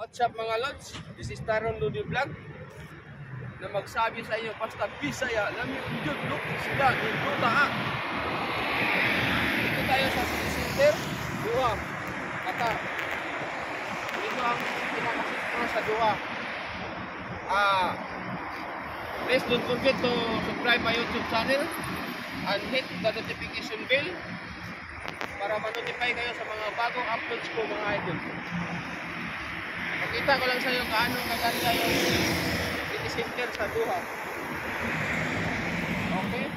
What's up mga lods? This is Taron Lodi Vlog na magsabi sa inyo basta Bisaya lami unjud look sila ninduta ha. Dito tayo sa city center Duha Kata. Ito ang pinamasitro sa Duha. Please don't forget to subscribe my YouTube channel and hit the notification bell para ma-notify kayo sa mga bagong uploads ko mga idol. Makita ko lang sa iyo gaano kaganda yung city center sa Duha. Okay?